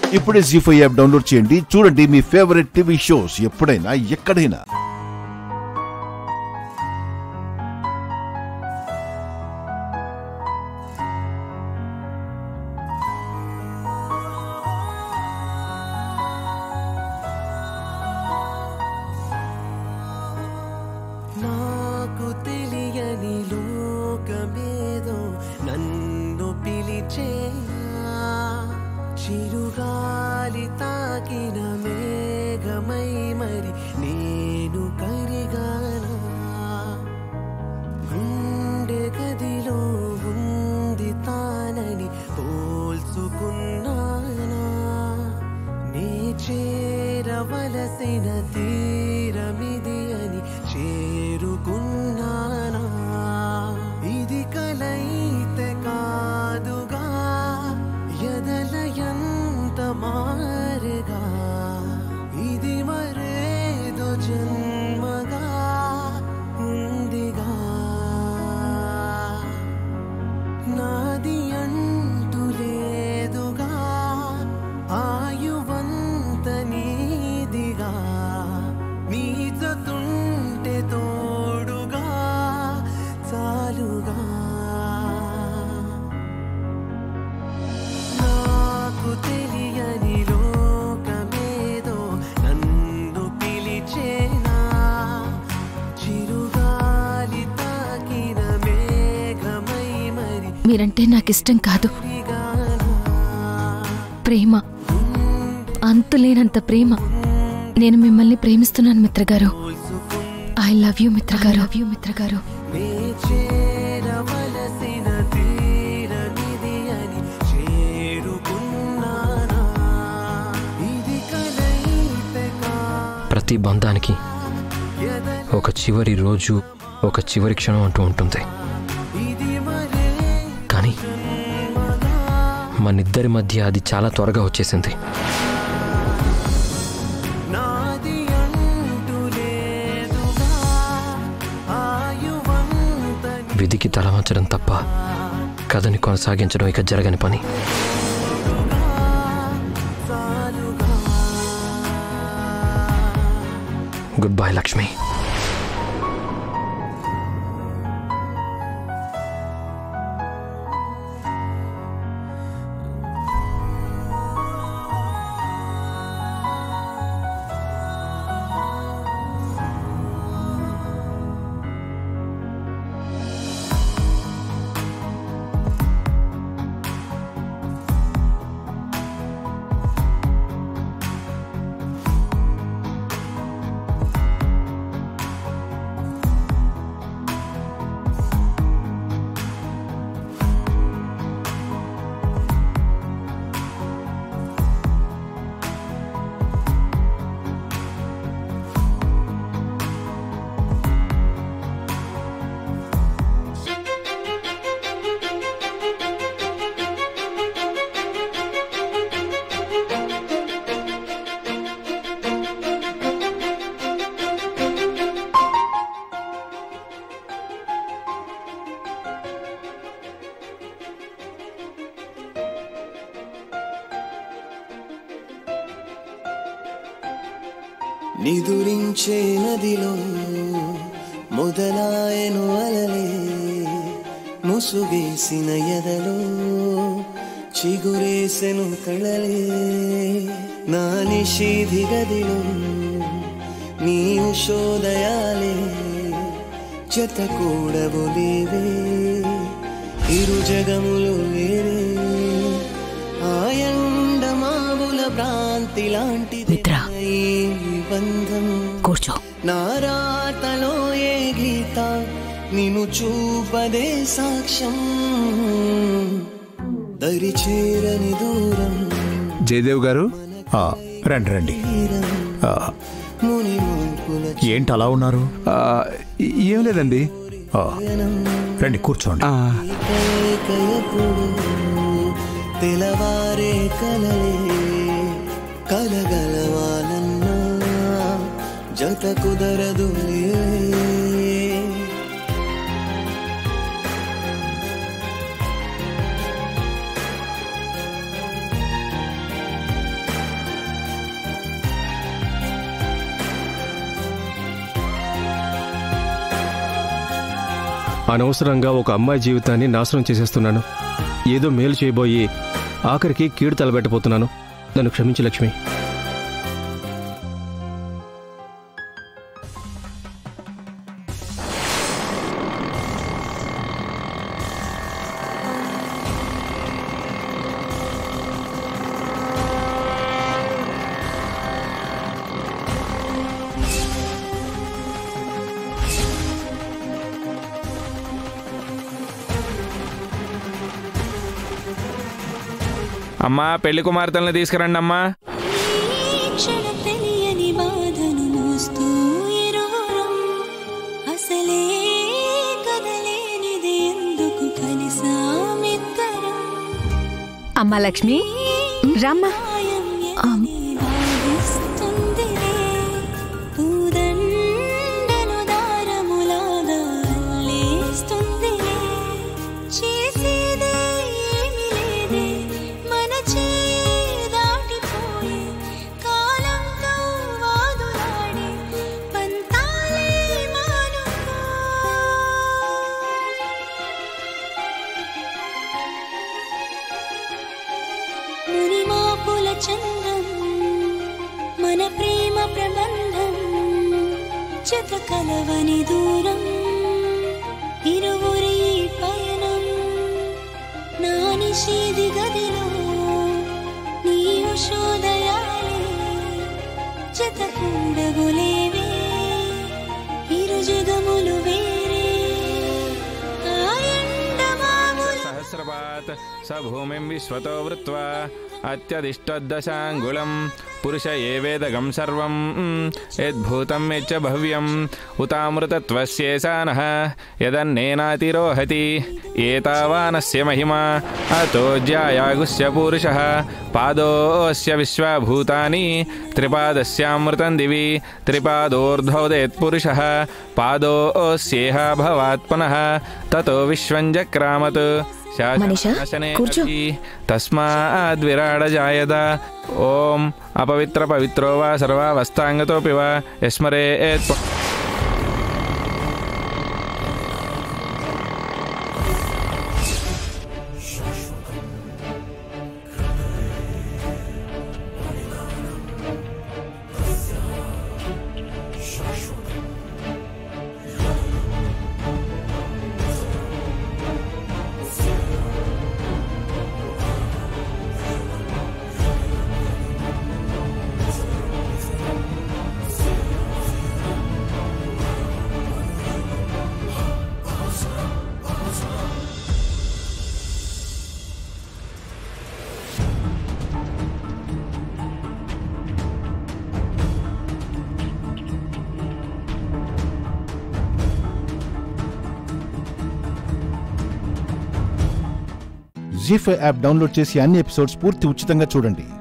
ఇప్పుడే జీ5 app download చేయండి. చూడండి మీ ఫేవరెట్ టీవీ షోస్ ఎప్పుడైనా ఎక్కడైనా. నాకు తెలియని లోకమేదో నన్ను పిలిచేనా, చిరుగాలి తాకిన మేఘమై మరి నేను కరిగానా, గుండె గదిలో ఉంది తానని పోల్చుకున్నానా, నే చేరవలసిన తీరమిది అని చేరుకున్నానా, ఇది కలైతే కాదుగా ఎదలయంత మారగా, ఇది మరేదో జన్మగా ఉందిగా, నాది అంటూ లేదుగా ఆయువంత నీదిగా, నీజతుంటే తోడుగా చాలుగా, నాకు తెలియని లోకమేదో నన్ను పిలిచేనా, చిరుగాలి తాకిన మేఘమై మరి మీరంటే నాకిష్టం కాదు, ప్రేమ, అంతులేనంత ప్రేమ. నేను మిమ్మల్ని ప్రేమిస్తున్నాను మిత్రగారు. ఐ లవ్ యూ మిత్రగారు. లవ్ యూ మిత్రగారు. ప్రతి బంధానికి ఒక చివరి రోజు, ఒక చివరి క్షణం అంటూ ఉంటుంది. కానీ మనిద్దరి మధ్య అది చాలా త్వరగా వచ్చేసింది. విధికి తలవంచడం తప్ప కథని కొనసాగించడం ఇక జరగని పని. Good bye Lakshmi. నిదురించే నదిలో మొదలాయను అలలే, ముసుగేసిన ఎదలో చిగురేసెను కళలే, నా నిషేధి గదిలో నీ ఉషోదయాలే జత కూడబోలేవే, ఇరు జగములు వేరే ఆయండ మావుల భ్రాంతి లాంటిది బంధం. కూర్చో. నారాతలో ఏ గీత నిన్ను చూపదే సాక్ష్యం, దరి చేరని దూరం. జయదేవ్ గారు రండి రండి. ఏంటి అలా ఉన్నారు? ఏం లేదండి, రండి కూర్చోండి. తెలవారే కలలే కలగలవాలన్నా జత కుదరదు. అనవసరంగా ఒక అమ్మాయి జీవితాన్ని నాశనం చేసేస్తున్నాను. ఏదో మేలు చేయబోయి ఆఖరికి కీడు తలబెట్టబోతున్నాను. నన్ను క్షమించు లక్ష్మి. అమ్మా, పెళ్లి కుమార్తెలను తీసుకురండి అమ్మా. అమ్మా లక్ష్మి, రామ్మా. మన ప్రేమ ప్రబంధం జత కలవని దూరం ఇరువురి పయనం నా నిషేధి గదిలో నీ ఉషోదయాలే జత కూడగులేవే ఇరు జగములు వేరే సహస్రపాత్ స భూమిం విశ్వతో వృత్వా అత్యధిష్టదశాంగుళం పురుష ఏవేదగం సర్వం యద్భూతం యచ్చ భవ్యం ఉతామృతత్వస్యేషానః యదన్నేనాతిరోహతి ఏతావానస్య మహిమా అతో జ్యాయాగుస్య పురుషః పాదోస్య విశ్వభూతాని త్రిపాదస్యామృతం దివి త్రిపాదోర్ధ్వోదేత్ పురుషః పాదోస్యేహ భవాత్ పునః తతో విశ్వం జక్రామత్ తస్మాద్ విరాడ జాయత. ఓం అపవిత్ర పవిత్రో వా సర్వావస్థాంగతోపి వా యస్మరేత్. జీ5 యాప్ డౌన్లోడ్ చేసి అన్ని ఎపిసోడ్స్ పూర్తి ఉచితంగా చూడండి.